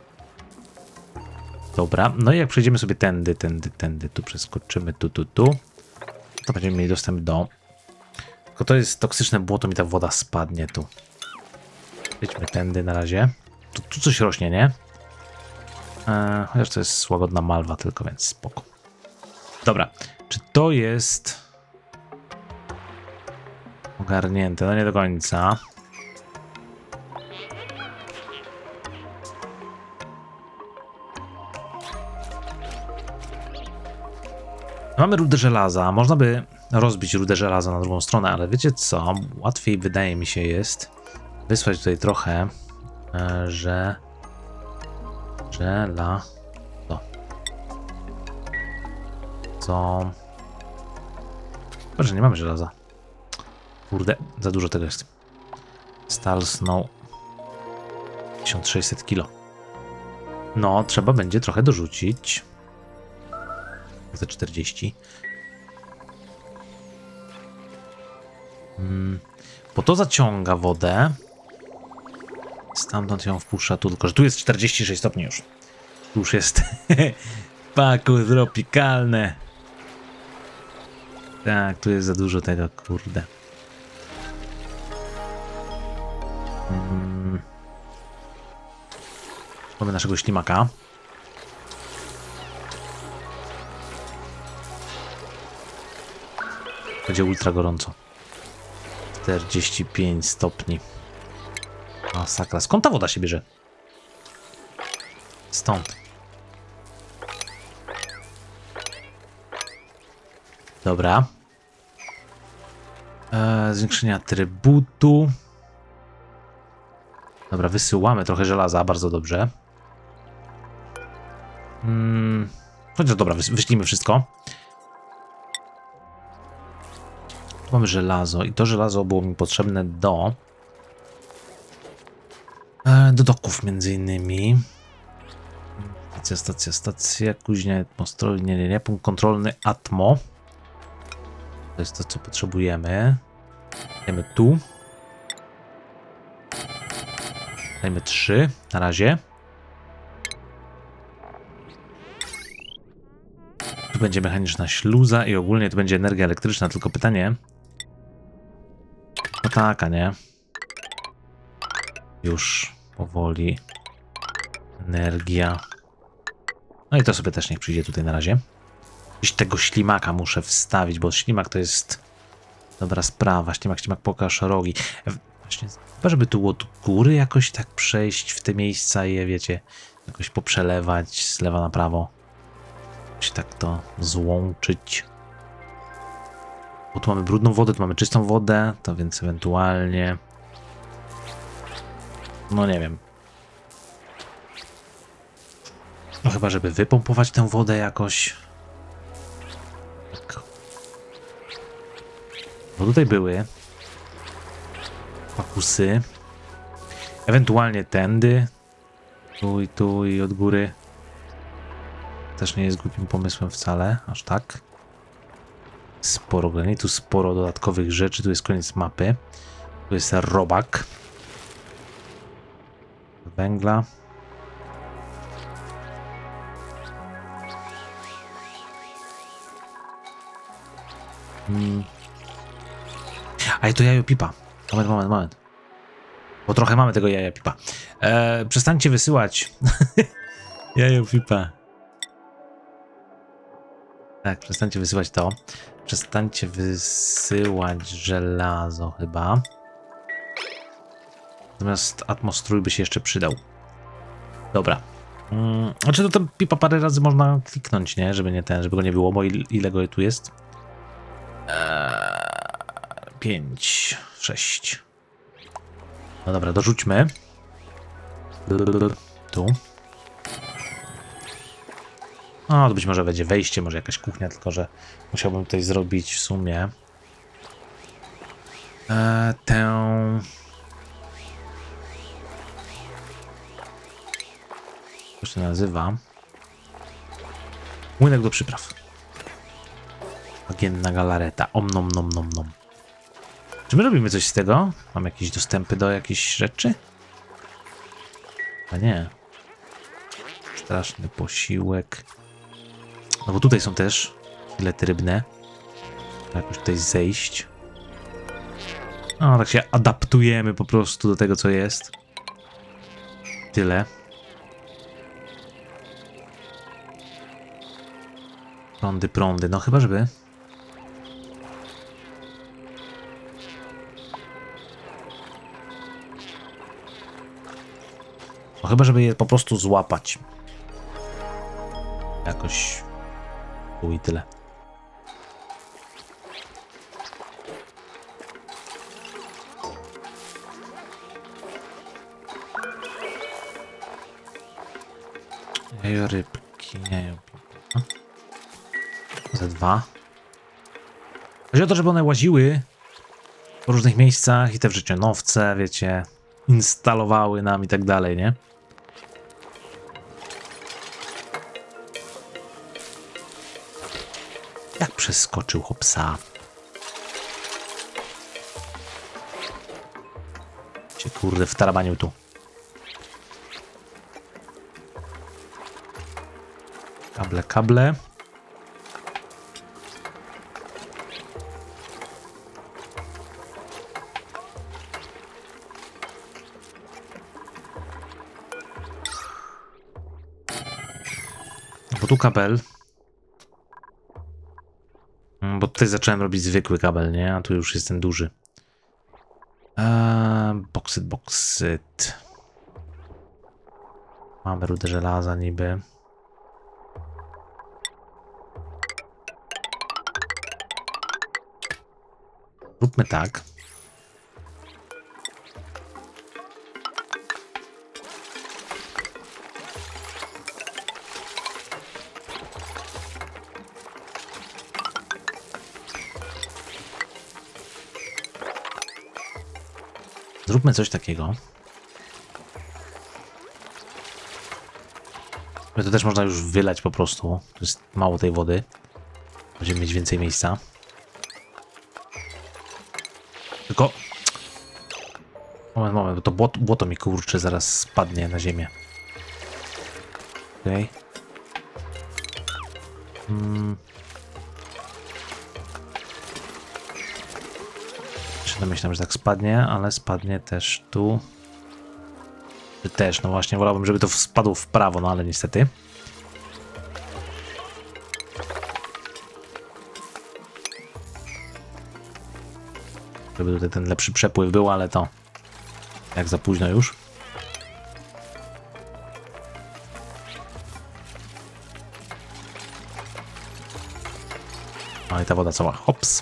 Dobra, no i jak przejdziemy sobie tędy, tędy, tędy, tu przeskoczymy, tu, tu, tu, to będziemy mieli dostęp do... Tylko to jest toksyczne błoto, mi ta woda spadnie tu. Idźmy tędy na razie. Tu, tu coś rośnie, nie? Eee, chociaż to jest łagodna malwa tylko, więc spoko. Dobra, czy to jest ogarnięte? No nie do końca. Mamy rudę żelaza. Można by rozbić rudę żelaza na drugą stronę, ale wiecie co? Łatwiej wydaje mi się jest wysłać tutaj trochę, e, że żela to co? Boże, nie mamy żelaza. Kurde, za dużo tego jest. Stal Snow tysiąc sześćset kilo. No, trzeba będzie trochę dorzucić. Za czterdzieści. Hmm. Bo to zaciąga wodę. Stamtąd ją wpuszcza tu, tylko że tu jest czterdzieści sześć stopni już. Tu już jest paku tropikalne. Tak, tu jest za dużo tego, kurde. Hmm. Mamy naszego ślimaka. Będzie ultra gorąco. czterdzieści pięć stopni. Masakra. Skąd ta woda się bierze? Stąd. Dobra. Eee, zwiększenie atrybutu. Dobra, wysyłamy trochę żelaza, bardzo dobrze. Hmm. Chociaż dobra, wyślijmy wszystko. Mamy żelazo i to żelazo było mi potrzebne do e, do doków między innymi. Stacja, stacja, stacja, kuźnia, atmostrowy, nie, nie, nie, punkt kontrolny Atmo. To jest to, co potrzebujemy. Dajmy tu. Dajmy trzy na razie. Tu będzie mechaniczna śluza i ogólnie to będzie energia elektryczna, tylko pytanie... No taka, nie? Już powoli. Energia. No i to sobie też niech przyjdzie tutaj na razie. Gdzieś tego ślimaka muszę wstawić, bo ślimak to jest dobra sprawa. Ślimak, ślimak, pokaż rogi. Właśnie, chyba żeby tu od góry jakoś tak przejść w te miejsca i je, wiecie, jakoś poprzelewać z lewa na prawo. Jakoś tak to złączyć. Bo tu mamy brudną wodę, tu mamy czystą wodę, to więc ewentualnie... No nie wiem. No chyba, żeby wypompować tę wodę jakoś. Tak. Bo tutaj były pakusy. Ewentualnie tędy. Tu i tu i od góry. Też nie jest głupim pomysłem wcale, aż tak. Sporo granitu, sporo dodatkowych rzeczy. Tu jest koniec mapy. Tu jest robak. węgla. Hmm. A i to jajo pipa. Moment, moment, moment. Bo trochę mamy tego jaja pipa. E, przestańcie wysyłać. Jajo pipa. Tak, przestańcie wysyłać to. Przestańcie wysyłać żelazo chyba. Natomiast atmostrój by się jeszcze przydał. Dobra. Hmm. Znaczy to ten pipa parę razy można kliknąć, nie? Żeby nie ten, żeby go nie było, bo il, ile go tu jest? Eee, pięć, sześć. No dobra, dorzućmy. Tu. O, to być może będzie wejście, może jakaś kuchnia, tylko że musiałbym tutaj zrobić w sumie eee, tę... To się nazywa młynek do przypraw. Bagienna galareta. Om nom nom nom nom. Czy my robimy coś z tego? Mam jakieś dostępy do jakichś rzeczy? A nie. Straszny posiłek. No bo tutaj są też filety rybne. Jakoś tutaj zejść. No tak się adaptujemy po prostu do tego, co jest. Tyle. Prądy, prądy. No chyba, żeby... No chyba, żeby je po prostu złapać. Jakoś... Tu i tyle. Jajo rybki, jajo pipa. Ze dwa. Chodzi o to, żeby one łaziły po różnych miejscach i te wrzecionowce, wiecie, instalowały nam i tak dalej, nie? Jak przeskoczył chłopsa. Cię kurde wtarabanił tu. Kable, kable. Bo tu kabel. Bo tutaj zacząłem robić zwykły kabel, nie? A tu już jest ten duży. Eee, boksyt, boksyt. Mamy rudę żelaza niby. Róbmy tak. Zróbmy coś takiego. Ale to też można już wylać po prostu. To jest mało tej wody. Będziemy mieć więcej miejsca. Tylko... Moment, moment, bo to błoto, błoto mi kurczę zaraz spadnie na ziemię. Okej. Okay. Hmm. Myślałem, że tak spadnie, ale spadnie też tu. Też, no właśnie, wolałbym, żeby to spadło w prawo, no ale niestety. Żeby tutaj ten lepszy przepływ był, ale to jak za późno już. No i ta woda cała, hops.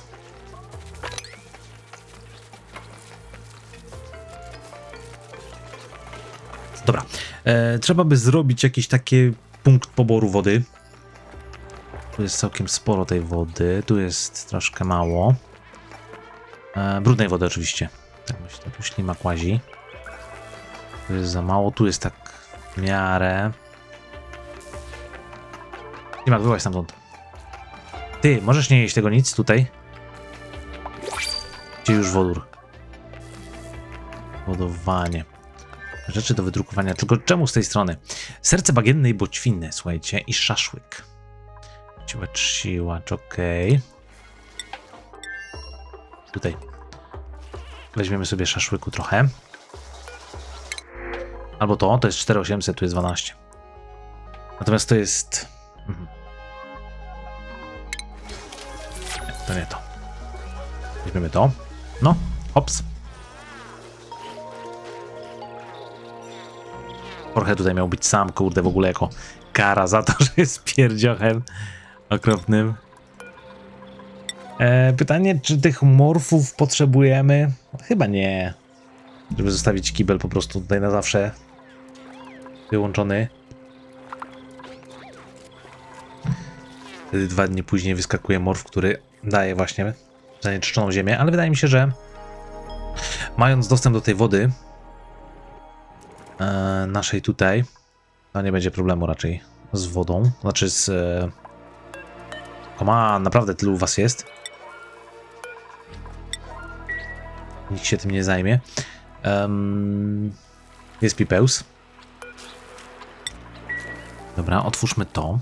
Dobra, e, trzeba by zrobić jakiś taki punkt poboru wody. Tu jest całkiem sporo tej wody, tu jest troszkę mało. E, brudnej wody oczywiście. Tak myślę, tu ślimak łazi. Tu jest za mało, tu jest tak w miarę. Ślimak, wyłaź stamtąd. Ty, możesz nie jeść tego nic tutaj? Gdzie już wodór? Wodowanie. Rzeczy do wydrukowania. Tylko czemu z tej strony? Serce bagiennej bociwiny, słuchajcie, i szaszłyk. Siłacz, siłacz, okej. Okay. Tutaj. Weźmiemy sobie szaszłyku trochę. Albo to, to jest cztery tysiące osiemset, tu jest dwanaście. Natomiast to jest... Mhm. Nie, to nie to. Weźmiemy to. No, hops. Trochę tutaj miał być sam, kurde, w ogóle jako kara za to, że jest pierdziochem okropnym. E, pytanie, czy tych morfów potrzebujemy? Chyba nie. Żeby zostawić kibel po prostu tutaj na zawsze wyłączony. Wtedy dwa dni później wyskakuje morf, który daje właśnie zanieczyszczoną ziemię, ale wydaje mi się, że mając dostęp do tej wody e, naszej tutaj, to nie będzie problemu raczej z wodą. Znaczy z... E, Koma, naprawdę tylu was jest. Nikt się tym nie zajmie. Um, jest pipełs. Dobra, otwórzmy to.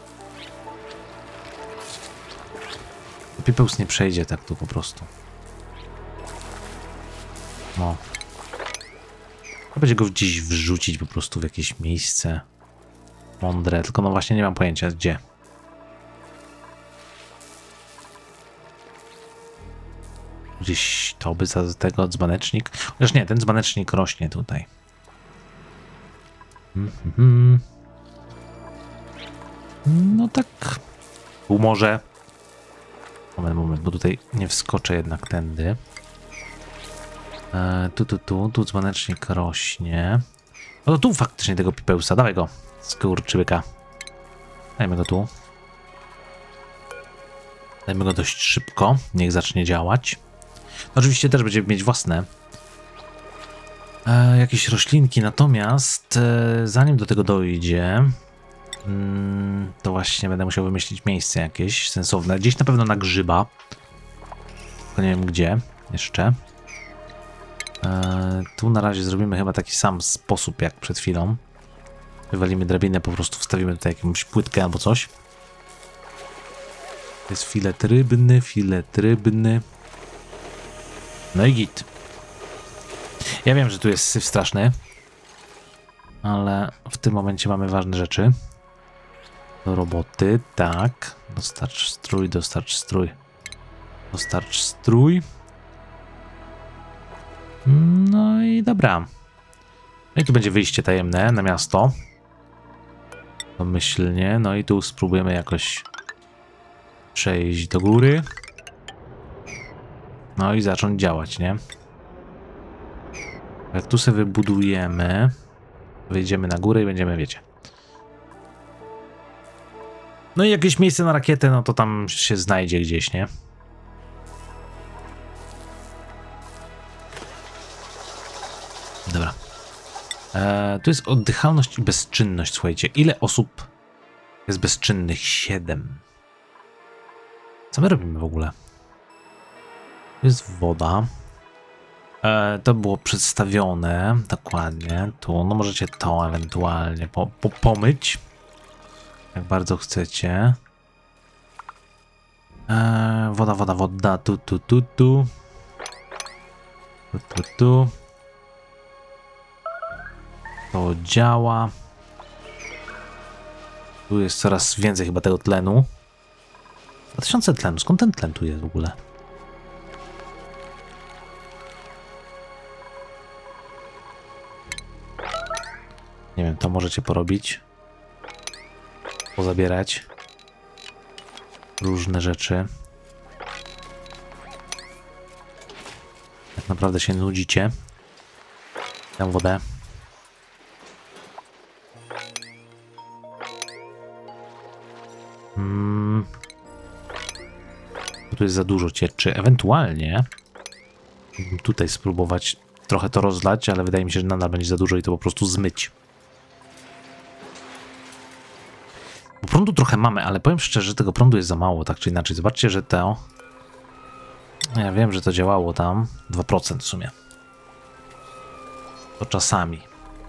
Pipełs nie przejdzie tak tu po prostu. No. Będzie go gdzieś wrzucić po prostu w jakieś miejsce mądre, tylko no właśnie nie mam pojęcia gdzie. Gdzieś to by za tego dzbanecznik. Chociaż nie, ten dzbanecznik rośnie tutaj. Mm-hmm. No tak. Tu może. Moment, moment, bo tutaj nie wskoczę jednak tędy. E, tu, tu, tu, tu dzbanecznik rośnie. No to tu faktycznie tego pipełsa. Dawaj go, skurczybyka. Dajmy go tu. Dajmy go dość szybko. Niech zacznie działać. Oczywiście też będziemy mieć własne e, jakieś roślinki, natomiast e, zanim do tego dojdzie, mm, to właśnie będę musiał wymyślić miejsce jakieś sensowne. Gdzieś na pewno na grzyba. Tylko nie wiem gdzie jeszcze. E, tu na razie zrobimy chyba taki sam sposób jak przed chwilą. Wywalimy drabinę, po prostu wstawimy tutaj jakąś płytkę albo coś. To jest filet rybny, filet rybny. No i git. Ja wiem, że tu jest syf straszny, ale w tym momencie mamy ważne rzeczy do roboty. Tak. Dostarcz strój, dostarcz strój. Dostarcz strój. No i dobra. No i tu będzie wyjście tajemne na miasto. Domyślnie. No i tu spróbujemy jakoś przejść do góry. No i zacząć działać, nie? Jak tu sobie wybudujemy, wyjdziemy na górę i będziemy, wiecie. No i jakieś miejsce na rakietę, no to tam się znajdzie gdzieś, nie? Dobra. Eee, tu jest oddychalność i bezczynność, słuchajcie. Ile osób jest bezczynnych? Siedem. Co my robimy w ogóle? Tu jest woda. E, to było przedstawione dokładnie. Tu, no możecie to ewentualnie po, po, pomyć. Jak bardzo chcecie. E, woda, woda, woda. Tu, tu, tu, tu. Tu, tu, tu. To działa. Tu jest coraz więcej chyba tego tlenu. dwa tysiące tlenu. Skąd ten tlen tu jest w ogóle? Nie wiem, to możecie porobić. Pozabierać. Różne rzeczy. Jak naprawdę się nudzicie. Dam wodę. Hmm. Tu jest za dużo cieczy. Ewentualnie tutaj spróbować trochę to rozlać, ale wydaje mi się, że nadal będzie za dużo i to po prostu zmyć. Bo prądu trochę mamy, ale powiem szczerze, że tego prądu jest za mało, tak czy inaczej. Zobaczcie, że to... Ja wiem, że to działało tam. dwa procent w sumie. To czasami.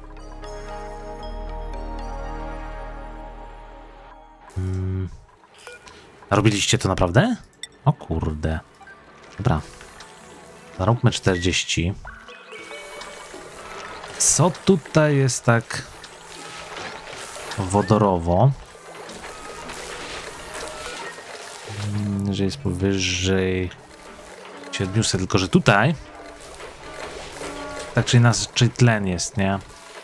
Robiliście to naprawdę? O kurde. Dobra. Zaróbmy czterdzieści. Co tutaj jest tak wodorowo? Że jest powyżej siedmiuset, tylko że tutaj tak czy inaczej tlen jest, nie?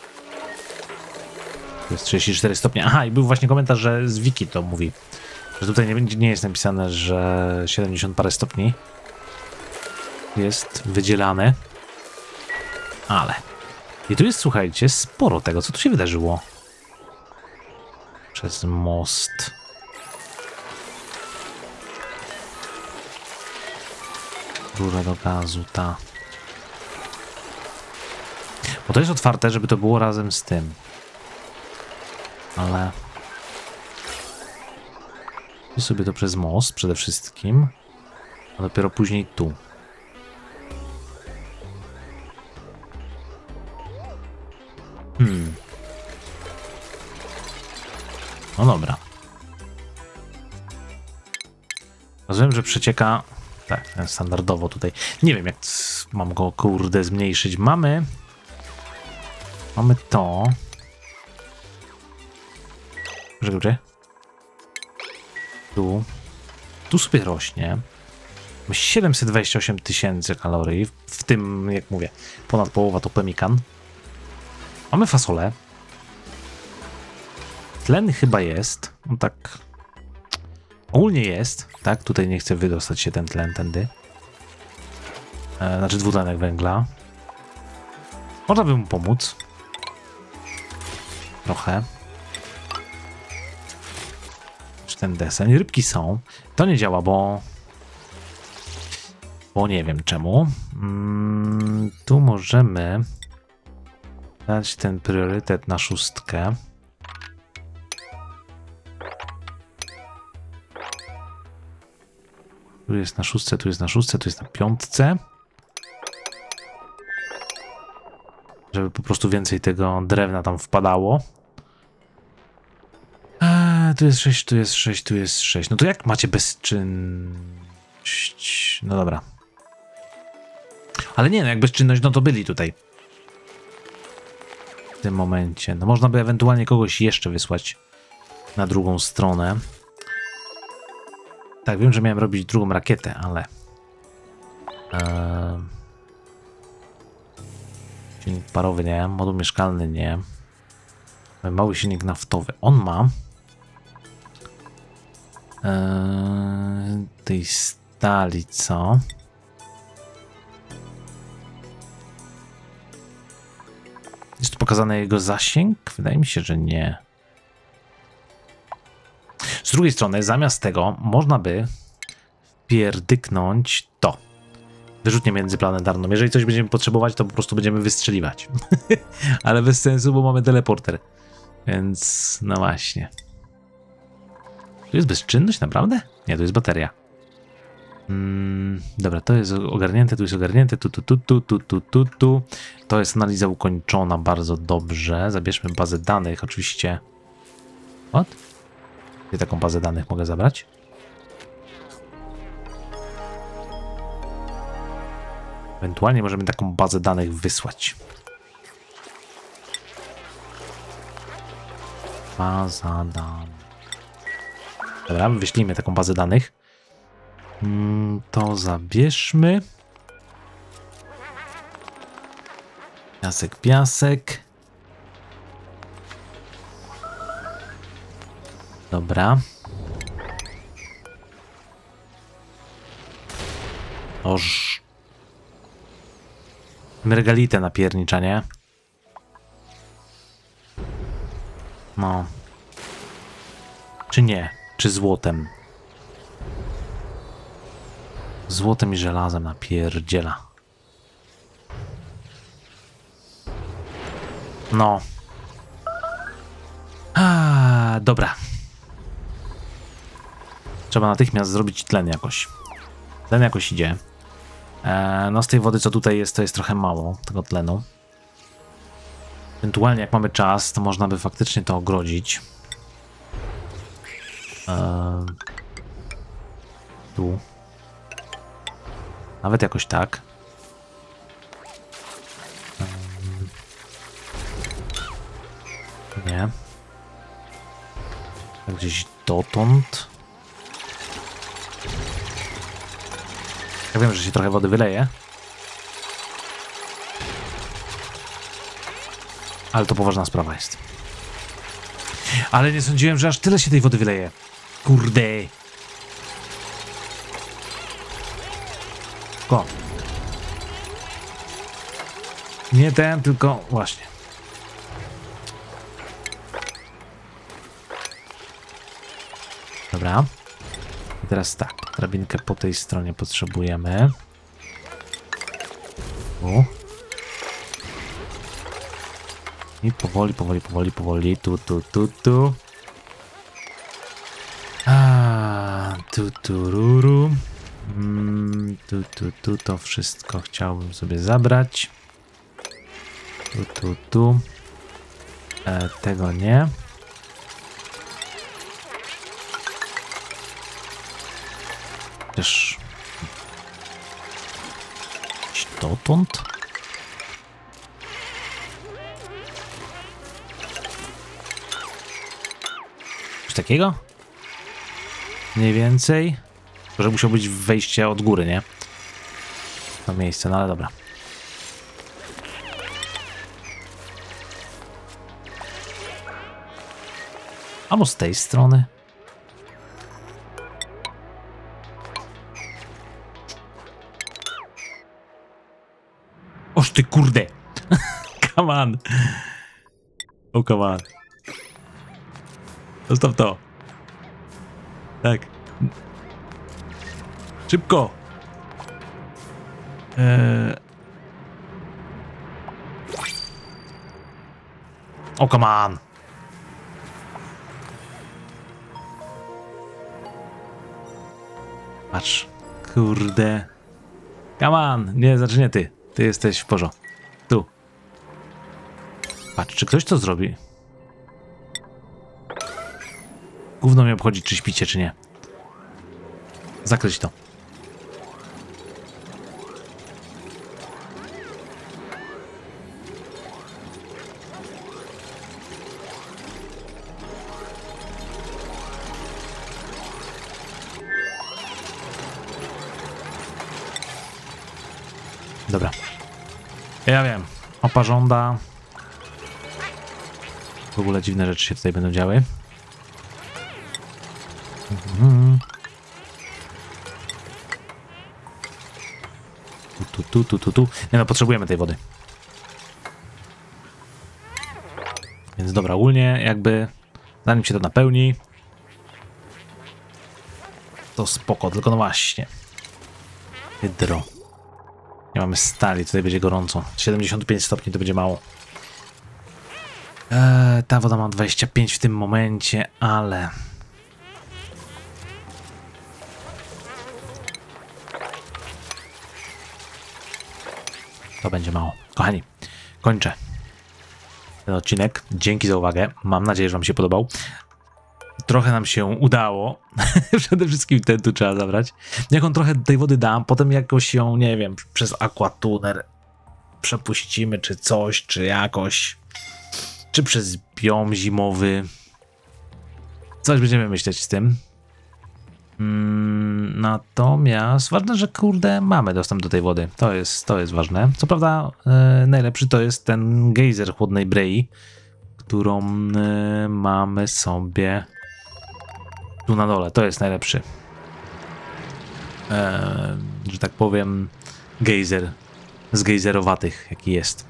To jest trzydzieści cztery stopnie. Aha, i był właśnie komentarz, że z wiki to mówi, że tutaj nie, nie jest napisane, że siedemdziesiąt parę stopni jest wydzielane. Ale i tu jest, słuchajcie, sporo tego. Co tu się wydarzyło? Przez most. Rura do gazu, ta. Bo to jest otwarte, żeby to było razem z tym. Ale... I sobie to przez most przede wszystkim. A dopiero później tu. Hmm. No dobra. Rozumiem, że przecieka... Tak, standardowo tutaj. Nie wiem, jak mam go, kurde, zmniejszyć. Mamy... Mamy to. Dobrze, tu. Tu sobie rośnie. siedemset dwadzieścia osiem tysięcy kalorii. W tym, jak mówię, ponad połowa to pemikan. Mamy fasolę. Tlen chyba jest. No tak. Ogólnie jest. Tak, tutaj nie chce wydostać się ten tlen tędy. E, znaczy dwutlenek węgla. Można by mu pomóc. Trochę. Czy ten desen? Rybki są. To nie działa, bo... Bo nie wiem czemu. Mm, tu możemy dać ten priorytet na szóstkę. Tu jest na szóstce, tu jest na szóstce, tu jest na piątce. Żeby po prostu więcej tego drewna tam wpadało. Eee, tu jest sześć, tu jest sześć, tu jest sześć. No to jak macie bezczynność? No dobra. Ale nie, no jak bezczynność, no to byli tutaj. W tym momencie. No można by ewentualnie kogoś jeszcze wysłać na drugą stronę. Tak, wiem, że miałem robić drugą rakietę, ale... Eee... Silnik parowy nie, moduł mieszkalny nie. Mały silnik naftowy. On ma... Eee... tej stali, co? Jest tu pokazany jego zasięg? Wydaje mi się, że nie. Z drugiej strony, zamiast tego można by pierdyknąć to. Wyrzutnię międzyplanetarną. Jeżeli coś będziemy potrzebować, to po prostu będziemy wystrzeliwać. Ale bez sensu, bo mamy teleporter. Więc no właśnie. Tu jest bezczynność, naprawdę? Nie, tu jest bateria. Mm, dobra, to jest ogarnięte, tu jest ogarnięte, tu, tu, tu, tu, tu, tu, tu, tu. To jest analiza ukończona, bardzo dobrze. Zabierzmy bazę danych, oczywiście. What? Gdzie taką bazę danych mogę zabrać? Ewentualnie możemy taką bazę danych wysłać. Baza danych. Dobra, wyślijmy taką bazę danych. Mm, to zabierzmy. Piasek, piasek. Dobra. Oż. Mergalitę napierniczanie. No. Czy nie? Czy złotem? Złotem i żelazem napierdziela. No. A, dobra. Trzeba natychmiast zrobić tlen jakoś. Tlen jakoś idzie. E, no z tej wody, co tutaj jest, to jest trochę mało tego tlenu. Ewentualnie jak mamy czas, to można by faktycznie to ogrodzić. E, Tu. Nawet jakoś tak. Um, nie. Tak gdzieś dotąd. Ja wiem, że się trochę wody wyleje. Ale to poważna sprawa jest. Ale nie sądziłem, że aż tyle się tej wody wyleje. Kurde. Ko. Nie ten, tylko właśnie. Dobra. I teraz tak. Drabinkę po tej stronie potrzebujemy. U. I powoli, powoli, powoli, powoli. Tu, tu, tu, tu. A, tu, tu, ruru. Mm, tu, tu, tu. To wszystko chciałbym sobie zabrać. Tu, tu, tu. E, tego nie. Też. Dotąd? Coś takiego? Mniej więcej. Że musiał być wejście od góry, nie? To miejsce, no ale dobra. Albo z tej strony. Oż ty kurde! Come on! Oh, come on. Zostaw to. Tak. Szybko! Eee... Oh, come on! Patrz. Kurde. Come on! Nie, znaczy nie ty. Ty jesteś w porządku. Tu. Patrz, czy ktoś to zrobi? Gówno mnie obchodzi, czy śpicie, czy nie. Zakryć to. Dobra. Ja wiem. Opa żąda. W ogóle dziwne rzeczy się tutaj będą działy. Mhm. Tu, tu, tu, tu, tu. Nie no, potrzebujemy tej wody. Więc dobra, ogólnie jakby zanim się to napełni, to spoko, tylko no właśnie. Hydro. Nie mamy stali, tutaj będzie gorąco. siedemdziesiąt pięć stopni to będzie mało. Eee, ta woda ma dwadzieścia pięć w tym momencie, ale... To będzie mało. Kochani, kończę ten odcinek. Dzięki za uwagę. Mam nadzieję, że wam się podobał. Trochę nam się udało. Przede wszystkim ten tu trzeba zabrać. Jak on trochę tej wody dam, potem jakoś ją, nie wiem, przez aquatuner przepuścimy, czy coś, czy jakoś, czy przez biom zimowy. Coś będziemy myśleć z tym. Mm, natomiast ważne, że kurde mamy dostęp do tej wody. To jest, to jest ważne. Co prawda e, najlepszy to jest ten gejzer chłodnej brei, którą e, mamy sobie tu na dole. To jest najlepszy. E, że tak powiem gejzer z gejzerowatych, jaki jest.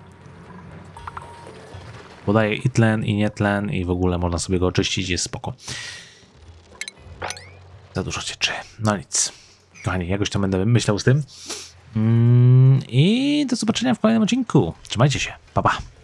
Podaje i tlen, i nie tlen, i w ogóle można sobie go oczyścić, jest spoko. Za dużo cieczy. No nic. Kochani, jakoś tam będę myślał z tym. Mm, I do zobaczenia w kolejnym odcinku. Trzymajcie się. Pa, pa.